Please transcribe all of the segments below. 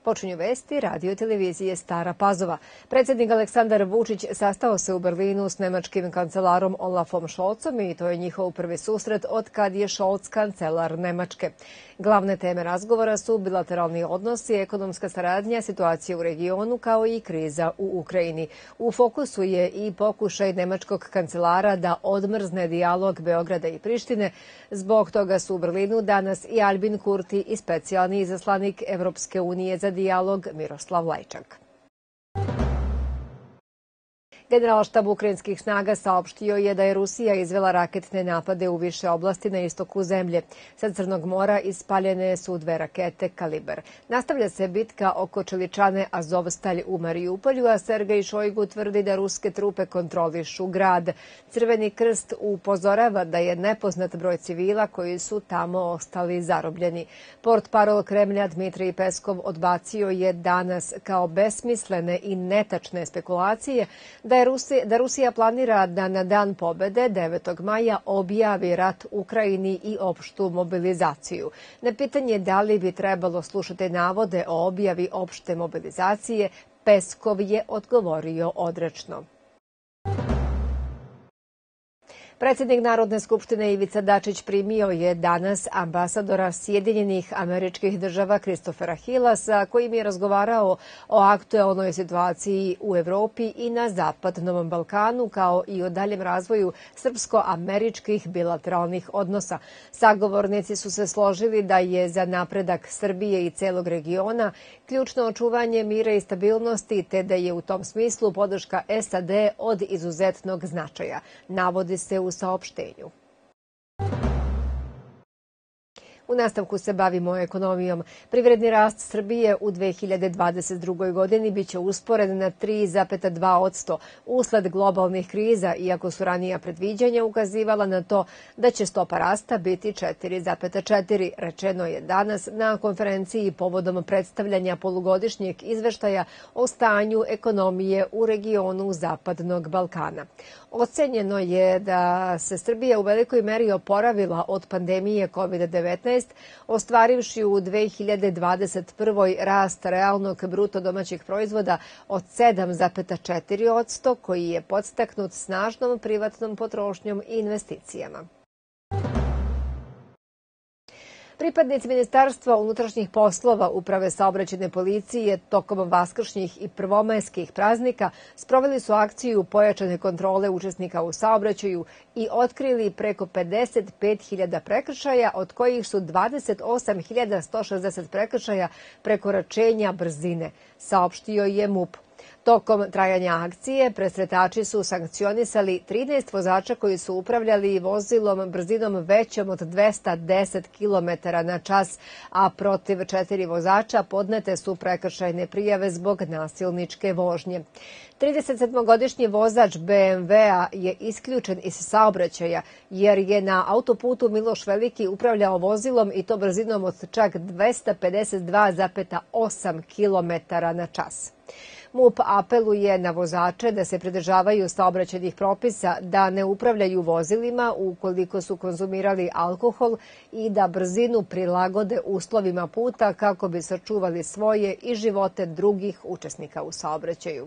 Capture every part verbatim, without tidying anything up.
Počinju vesti radio televizije Stara Pazova. Predsjednik Aleksandar Vučić sastao se u Berlinu s nemačkim kancelarom Olafom Scholzom i to je njihov prvi susret od kad je Scholz kancelar Nemačke. Glavne teme razgovora su bilateralni odnosi, ekonomska saradnja, situacija u regionu kao i kriza u Ukrajini. U fokusu je i pokušaj nemačkog kancelara da odmrzne dijalog Beograda i Prištine. Zbog toga su u Berlinu danas i Albin Kurti i specijalni izaslanik Evropske unije za dijalog Miroslav Lajčak. Generalštab ukrajinskih snaga saopštio je da je Rusija izvela raketne napade u više oblasti na istoku zemlje. Sa Crnog mora ispaljene su dve rakete Kalibar. Nastavlja se bitka oko čeličane Azovstalj u Marijupolju, a Sergej Šojgu tvrdi da ruske trupe kontrolišu grad. Crveni krst upozorava da je nepoznat broj civila koji su tamo ostali zarobljeni. Portparol Kremlja Dmitrij Peskov odbacio je danas kao besmislene i netačne spekulacije da Rusija, da Rusija planira da na dan pobede devetog maja objavi rat Ukrajini i opštu mobilizaciju. Na pitanje da li bi trebalo slušati navode o objavi opšte mobilizacije, Peskov je odgovorio odrečno. Predsjednik Narodne skupštine Ivica Dačić primio je danas ambasadora Sjedinjenih Američkih Država Kristofera Hila, sa kojim je razgovarao o aktuelnoj situaciji u Evropi i na Zapadnom Balkanu, kao i o daljem razvoju srpsko-američkih bilateralnih odnosa. Sagovornici su se složili da je za napredak Srbije i celog regiona ključno očuvanje mira i stabilnosti, te da je u tom smislu podrška S A D od izuzetnog značaja, navodi se u saopštenju. U nastavku se bavimo ekonomijom. Privredni rast Srbije u dve hiljade dvadeset drugoj. godini biće usporen na tri zarez dva posto usled globalnih kriza, iako su ranija predviđanja ukazivala na to da će stopa rasta biti četiri zarez četiri, rečeno je danas na konferenciji povodom predstavljanja polugodišnjeg izveštaja o stanju ekonomije u regionu Zapadnog Balkana. Ocenjeno je da se Srbija u velikoj meri oporavila od pandemije kovid devetnaest, ostvarivši u dve hiljade dvadeset prvoj. rast realnog bruto domaćeg proizvoda od sedam zarez četiri posto, koji je podstaknut snažnom privatnom potrošnjom i investicijama. Pripadnici Ministarstva unutrašnjih poslova, Uprave saobraćajne policije tokom vaskršnjih i prvomajskih praznika sproveli su akciju pojačane kontrole učesnika u saobraćaju i otkrili preko pedeset pet hiljada prekršaja, od kojih su dvadeset osam hiljada sto šezdeset prekršaja prekoračenja brzine, saopštio je MUP. Tokom trajanja akcije presretači su sankcionisali trinaest vozača koji su upravljali vozilom brzinom većom od dvesta deset kilometara na čas, a protiv četiri vozača podnete su prekršajne prijave zbog nasilničke vožnje. tridesetsedmogodišnji vozač B M W-a je isključen iz saobraćaja jer je na autoputu Miloš Veliki upravljao vozilom i to brzinom od čak dvesta pedeset dva zarez osam kilometara na čas. MUP apeluje na vozače da se pridržavaju saobraćajnih propisa, da ne upravljaju vozilima ukoliko su konzumirali alkohol i da brzinu prilagode uslovima puta kako bi sačuvali svoje i živote drugih učesnika u saobraćaju.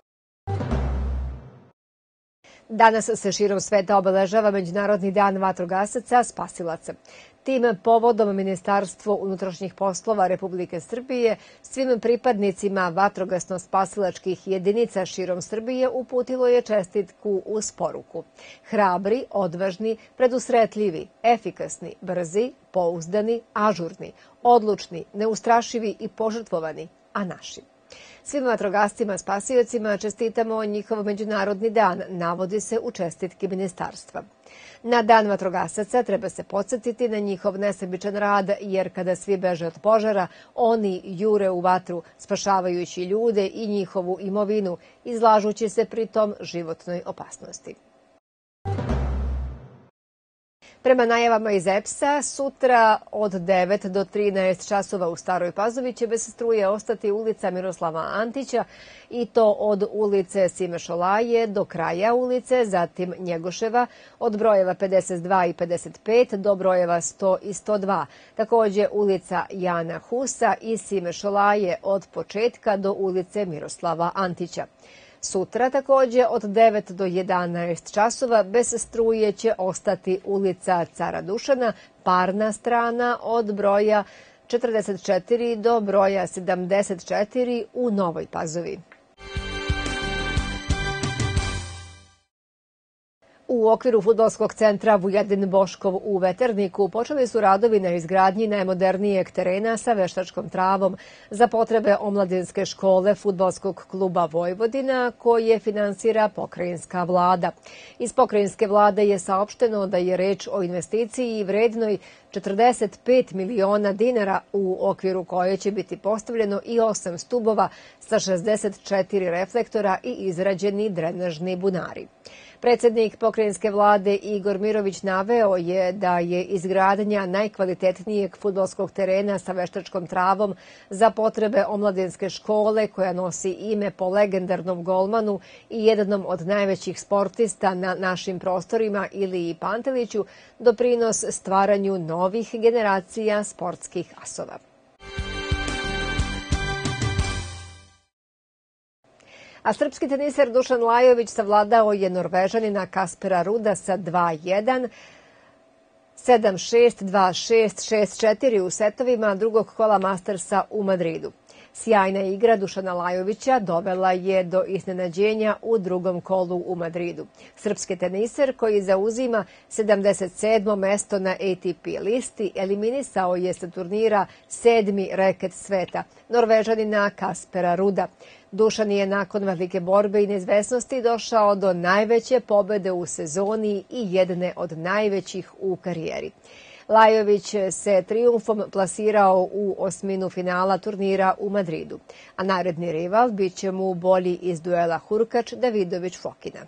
Danas se širom sveta obeležava Međunarodni dan vatrogasaca spasilaca. Tim povodom Ministarstvo unutrašnjih poslova Republike Srbije svim pripadnicima vatrogasno-spasilačkih jedinica širom Srbije uputilo je čestitku uz poruku: hrabri, odvažni, predusretljivi, efikasni, brzi, pouzdani, ažurni, odlučni, neustrašivi i požrtvovani, a naši. Svim vatrogascima spasiocima čestitamo njihov Međunarodni dan, navodi se u čestitki ministarstva. Na dan vatrogasaca treba se podsjetiti na njihov nesebičan rad, jer kada svi beže od požara, oni jure u vatru, spašavajući ljude i njihovu imovinu, izlažući se pritom životnoj opasnosti. Prema najavama iz E P S-a, sutra od devet do trinaest časova u Staroj Pazovi će bez struje ostati ulica Miroslava Antića i to od ulice Sime Šolaje do kraja ulice, zatim Njegoševa od brojeva pedeset dva i pedeset pet do brojeva sto i sto dva. Takođe ulica Jana Husa i Sime Šolaje od početka do ulice Miroslava Antića. Sutra takođe od devet do jedanaest časova bez struje će ostati ulica Cara Dušana, parna strana od broja četrdeset četiri do broja sedamdeset četiri u Novoj Pazovi. U okviru fudbalskog centra Vujadin Boškov u Veterniku počeli su radovi na izgradnji najmodernijeg terena sa veštačkom travom za potrebe omladinske škole fudbalskog kluba Vojvodina koje finansira pokrajinska vlada. Iz pokrajinske vlade je saopšteno da je reč o investiciji vrednoj četrdeset pet miliona dinara u okviru koje će biti postavljeno i osam stubova sa šezdeset četiri reflektora i izrađeni drenažni bunari. Predsednik pokrajinske vlade Igor Mirović naveo je da je izgradnja najkvalitetnijeg fudbalskog terena sa veštačkom travom za potrebe omladinske škole koja nosi ime po legendarnom golmanu i jednom od najvećih sportista na našim prostorima Iliji Panteliću doprinos stvaranju novih generacija sportskih asova. A srpski teniser Dušan Lajović savladao je Norvežanina Kaspera Ruda sa dva jedan, sedam šest, dva šest, šest četiri u setovima drugog kola Mastersa u Madridu. Sjajna igra Dušana Lajovića dovela je do iznenađenja u drugom kolu u Madridu. Srpski teniser koji zauzima sedamdeset sedmo mesto na A T P listi eliminisao je sa turnira sedmi reket sveta, Norvežanina Kaspera Ruda. Dušan je nakon velike borbe i neizvesnosti došao do najveće pobede u sezoni i jedne od najvećih u karijeri. Lajović se trijumfom plasirao u osminu finala turnira u Madridu, a naredni rival biće mu bolji iz duela Hurkač-Davidović-Fokina.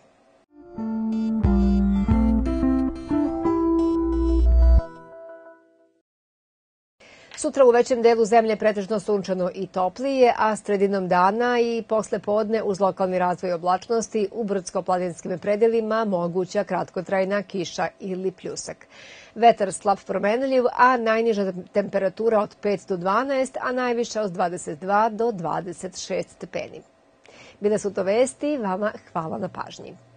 Sutra u većem delu zemlje pretežno sunčano i toplije, a sredinom dana i posle podne uz lokalni razvoj oblačnosti u brdsko-planinskim predelima moguća kratkotrajna kiša ili pljusak. Vetar slab promenljiv, a najniža temperatura od pet do dvanaest, a najviša od dvadeset dva do dvadeset šest stepeni. Bile su to vesti, vama hvala na pažnji.